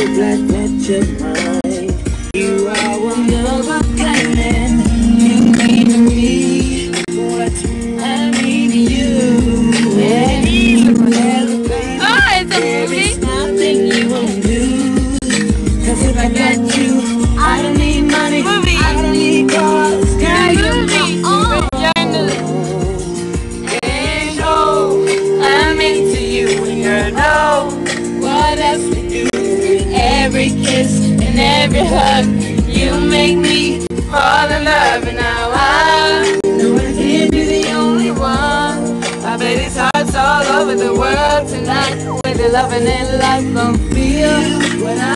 glad that you're mine. You are one of a kind and you mean to me what I mean to you. And even better, baby, there is nothing you won't do. Cause if I got you, I don't need money, I don't need cars. Girl, you're my own. And oh, I'm into you and you know what else we do. Every kiss and every hug, you make me fall in love. And now I know I can't be the only one. I bet it's hearts all over the world tonight with the loving and life gon' feel when I